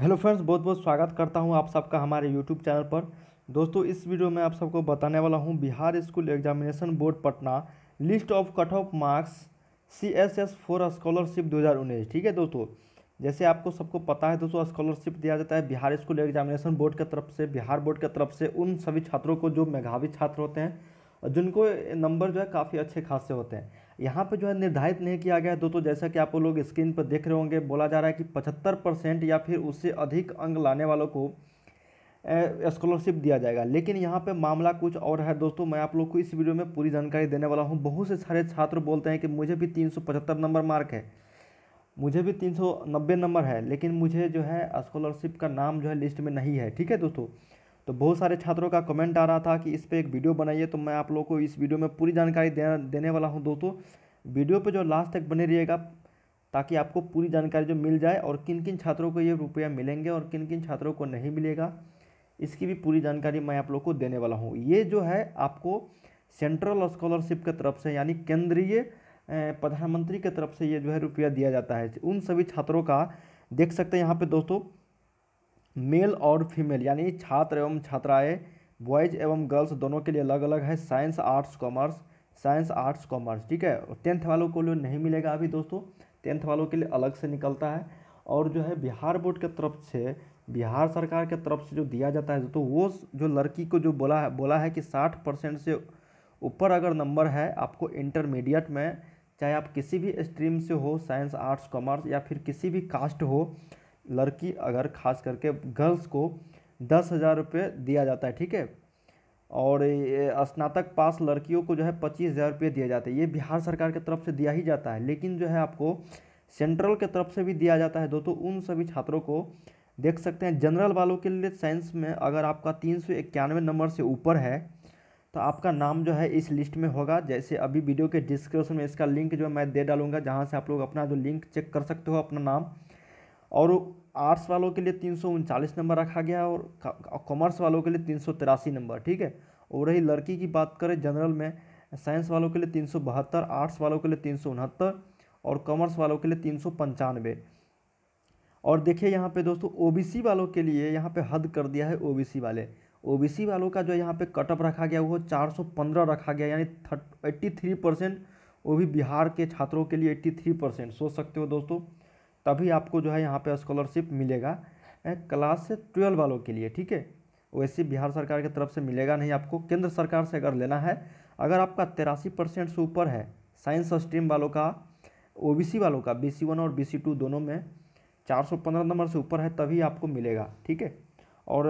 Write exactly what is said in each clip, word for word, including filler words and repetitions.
Hello friends, बहुत बहुत स्वागत करता हूं आप सबका हमारे यूट्यूब चैनल पर। दोस्तों, इस वीडियो में आप सबको बताने वाला हूं Bihar school examination board Patna list of cut off marks C S S four scholarship दो हज़ार उन्नीस। ठीक है दोस्तों, जैसे आपको सबको पता है दोस्तों, स्कॉलरशिप दिया जाता है बिहार स्कूल एग्जामिनेशन बोर्ड की तरफ से, बिहार बोर्ड की तरफ से उन सभी छात्रों को जो मेधावी छात्र होते हैं और जिनको नंबर जो है काफ़ी अच्छे खासे होते हैं। यहाँ पे जो है निर्धारित नहीं किया गया है दोस्तों, जैसा कि आप लोग स्क्रीन पर देख रहे होंगे, बोला जा रहा है कि पचहत्तर परसेंट या फिर उससे अधिक अंक लाने वालों को स्कॉलरशिप दिया जाएगा। लेकिन यहाँ पे मामला कुछ और है दोस्तों। मैं आप लोग को इस वीडियो में पूरी जानकारी देने वाला हूँ। बहुत से सारे छात्र बोलते हैं कि मुझे भी तीन सौ पचहत्तर नंबर मार्क है, मुझे भी तीन सौ नब्बे नंबर है, लेकिन मुझे जो है स्कॉलरशिप का नाम जो है लिस्ट में नहीं है। ठीक है दोस्तों, तो बहुत सारे छात्रों का कमेंट आ रहा था कि इस पर एक वीडियो बनाइए, तो मैं आप लोगों को इस वीडियो में पूरी जानकारी दे, देने वाला हूं दोस्तों। वीडियो पे जो लास्ट तक बने रहिएगा ताकि आपको पूरी जानकारी जो मिल जाए और किन किन छात्रों को ये रुपया मिलेंगे और किन किन छात्रों को नहीं मिलेगा, इसकी भी पूरी जानकारी मैं आप लोग को देने वाला हूँ। ये जो है आपको सेंट्रल स्कॉलरशिप की तरफ से, यानी केंद्रीय प्रधानमंत्री की तरफ से ये जो है रुपया दिया जाता है उन सभी छात्रों का। देख सकते हैं यहाँ पे दोस्तों, मेल और फीमेल यानी छात्र एवं छात्राएं, बॉयज एवं गर्ल्स दोनों के लिए अलग अलग है। Science arts commerce, science arts commerce, ठीक है। टेंथ वालों को लिए नहीं मिलेगा अभी दोस्तों, टेंथ वालों के लिए अलग से निकलता है। और जो है बिहार बोर्ड की तरफ से, बिहार सरकार की तरफ से जो दिया जाता है तो वो जो लड़की को जो बोला है बोला है कि साठ परसेंट से ऊपर अगर नंबर है आपको इंटरमीडिएट में, चाहे आप किसी भी स्ट्रीम से हो, साइंस आर्ट्स कॉमर्स या फिर किसी भी कास्ट हो, लड़की अगर खास करके गर्ल्स को दस हज़ार रुपये दिया जाता है। ठीक है, और स्नातक पास लड़कियों को जो है पच्चीस हज़ार रुपये दिए जाते हैं। ये बिहार सरकार की तरफ से दिया ही जाता है, लेकिन जो है आपको सेंट्रल की तरफ से भी दिया जाता है दोस्तों उन सभी छात्रों को। देख सकते हैं जनरल वालों के लिए साइंस में अगर आपका तीन सौ इक्यानवे नंबर से ऊपर है तो आपका नाम जो है इस लिस्ट में होगा। जैसे अभी वीडियो के डिस्क्रिप्शन में इसका लिंक जो मैं दे डालूंगा, जहाँ से आप लोग अपना जो लिंक चेक कर सकते हो अपना नाम। और आर्ट्स वालों के लिए तीन सौ उनचालीस नंबर रखा गया और कॉमर्स वालों के लिए तीन सौ तिरासी नंबर। ठीक है, और रही लड़की की बात करें जनरल में, साइंस वालों के लिए तीन सौ बहत्तर, आर्ट्स वालों के लिए तीन सौ उनहत्तर और कॉमर्स वालों के लिए तीन सौ पंचानवे। और देखिए यहाँ पे दोस्तों ओबीसी वालों के लिए यहाँ पे हद कर दिया है। ओबीसी वाले, ओबीसी वालों का जो यहाँ पे कटअप रखा गया वो चार सौ पंद्रह रखा गया, यानी एट्टी थ्री परसेंट, वो भी बिहार के छात्रों के लिए एट्टी थ्री परसेंट। सोच सकते हो दोस्तों, तभी आपको जो है यहाँ पे स्कॉलरशिप मिलेगा क्लास से ट्वेल्व वालों के लिए। ठीक है, वैसे बिहार सरकार की तरफ से मिलेगा नहीं आपको, केंद्र सरकार से अगर लेना है। अगर आपका तिरासी परसेंट से ऊपर है साइंस स्ट्रीम वालों का, ओबीसी वालों का, बी सी वन और बी सी टू दोनों में चार सौ पंद्रह नंबर से ऊपर है तभी आपको मिलेगा। ठीक है, और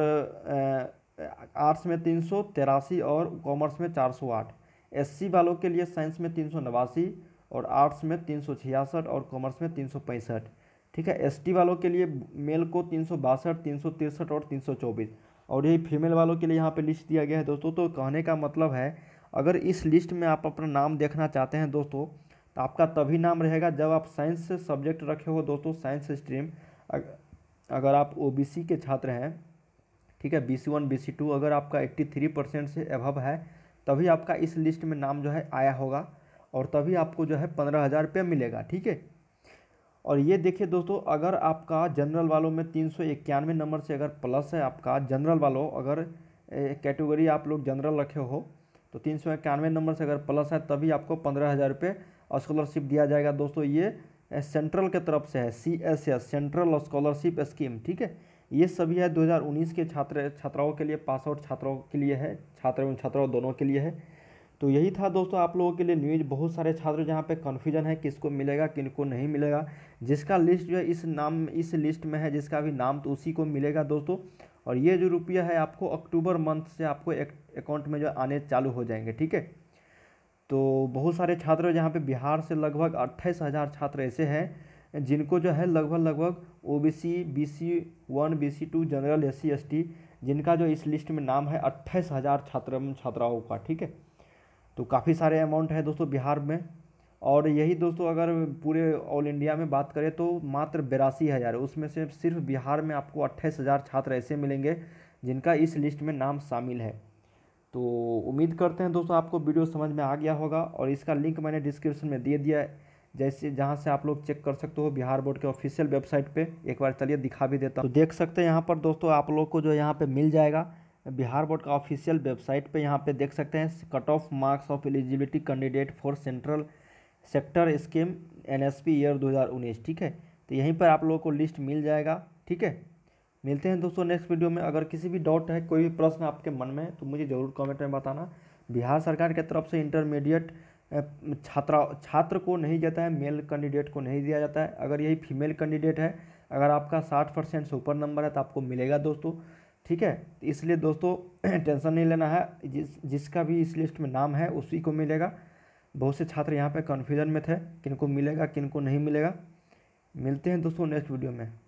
आर्ट्स में तीन सौ तिरासी और कॉमर्स में चार सौ आठ। एससी वालों के लिए साइंस में तीन सौ नवासी और आर्ट्स में तीन सौ छियासठ और कॉमर्स में तीन सौ पैंसठ। ठीक है, एसटी वालों के लिए मेल को तीन सौ बासठ, तीन सौ तिरसठ और तीन सौ चौबीस। और यही फीमेल वालों के लिए यहाँ पे लिस्ट दिया गया है दोस्तों। तो कहने का मतलब है, अगर इस लिस्ट में आप अपना नाम देखना चाहते हैं दोस्तों, तो आपका तभी नाम रहेगा जब आप साइंस से सब्जेक्ट रखे हो दोस्तों, साइंस स्ट्रीम। अगर आप ओबीसी के छात्र हैं, ठीक है, B C one B C two, अगर आपका एट्टी थ्री परसेंट से अभव है तभी आपका इस लिस्ट में नाम जो है आया होगा और तभी आपको जो है पंद्रह हज़ार रुपये मिलेगा। ठीक है, और ये देखिए दोस्तों, अगर आपका जनरल वालों में तीन सौ इक्यानवे नंबर से अगर प्लस है, आपका जनरल वालों अगर कैटेगरी आप लोग जनरल रखे हो तो तीन सौ इक्यानवे नंबर से अगर प्लस है तभी आपको पंद्रह हज़ार रुपये स्कॉलरशिप दिया जाएगा दोस्तों। ये सेंट्रल के तरफ से है, C S S central scholarship scheme. ठीक है, ये सभी है दो हज़ार उन्नीस के छात्र छात्राओं के लिए, पास आउट छात्रों के लिए है, छात्र एवं छात्राओं दोनों के लिए है। तो यही था दोस्तों आप लोगों के लिए न्यूज़। बहुत सारे छात्र जहाँ पे कन्फ्यूजन है किसको मिलेगा किनको नहीं मिलेगा। जिसका लिस्ट जो है इस नाम इस लिस्ट में है, जिसका भी नाम, तो उसी को मिलेगा दोस्तों। और ये जो रुपया है आपको अक्टूबर मंथ से आपको अकाउंट में जो आने चालू हो जाएंगे। ठीक है, तो बहुत सारे छात्र जहाँ पे बिहार से लगभग अट्ठाईस हज़ार छात्र ऐसे हैं जिनको जो है लगभग लगभग OBC, BC one, BC two, general, SC, ST, जिनका जो इस लिस्ट में नाम है अट्ठाईस हज़ार छात्र छात्राओं का। ठीक है, तो काफ़ी सारे अमाउंट है दोस्तों बिहार में। और यही दोस्तों अगर पूरे ऑल इंडिया में बात करें तो मात्र बिरासी हज़ार, उसमें से सिर्फ बिहार में आपको अट्ठाईस हज़ार छात्र ऐसे मिलेंगे जिनका इस लिस्ट में नाम शामिल है। तो उम्मीद करते हैं दोस्तों आपको वीडियो समझ में आ गया होगा और इसका लिंक मैंने डिस्क्रिप्शन में दे दिया है। जैसे जहाँ से आप लोग चेक कर सकते हो बिहार बोर्ड के ऑफिशियल वेबसाइट पे। एक बार चलिए दिखा भी देता हूँ। तो देख सकते हैं यहाँ पर दोस्तों आप लोग को जो यहाँ पे मिल जाएगा बिहार बोर्ड का ऑफिशियल वेबसाइट पे। यहाँ पे देख सकते हैं cut off marks of eligibility candidate for central sector scheme NSP year दो हज़ार उन्नीस। ठीक है, तो यहीं पर आप लोगों को लिस्ट मिल जाएगा। ठीक है, मिलते हैं दोस्तों नेक्स्ट वीडियो में। अगर किसी भी डाउट है, कोई भी प्रश्न आपके मन में है तो मुझे ज़रूर कमेंट में बताना। बिहार सरकार की तरफ से इंटरमीडिएट छात्रा छात्र को नहीं जाता है, मेल कैंडिडेट को नहीं दिया जाता है। अगर यही फीमेल कैंडिडेट है, अगर आपका साठ परसेंट से ऊपर नंबर है तो आपको मिलेगा दोस्तों। ठीक है, तो इसलिए दोस्तों टेंशन नहीं लेना है, जिस जिसका भी इस लिस्ट में नाम है उसी को मिलेगा। बहुत से छात्र यहाँ पे कन्फ्यूजन में थे, किनको मिलेगा किनको नहीं मिलेगा। मिलते हैं दोस्तों नेक्स्ट वीडियो में।